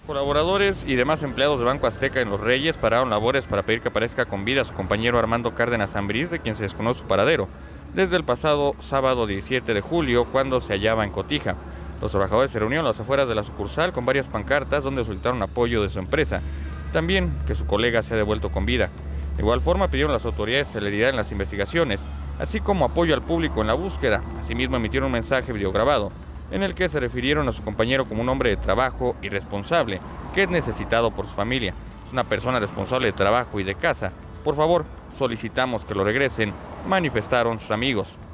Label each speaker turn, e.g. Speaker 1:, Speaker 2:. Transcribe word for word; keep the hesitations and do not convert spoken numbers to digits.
Speaker 1: Colaboradores y demás empleados de Banco Azteca en Los Reyes pararon labores para pedir que aparezca con vida su compañero Armando Cárdenas Ambriz, de quien se desconoce su paradero, desde el pasado sábado diecisiete de julio, cuando se hallaba en Cotija. Los trabajadores se reunieron a las afueras de la sucursal con varias pancartas donde solicitaron apoyo de su empresa, también que su colega sea devuelto con vida. De igual forma pidieron a las autoridades celeridad en las investigaciones, así como apoyo al público en la búsqueda. Asimismo emitieron un mensaje videograbado en el que se refirieron a su compañero como un hombre de trabajo y responsable, que es necesitado por su familia. Es una persona responsable de trabajo y de casa. Por favor, solicitamos que lo regresen, manifestaron sus amigos.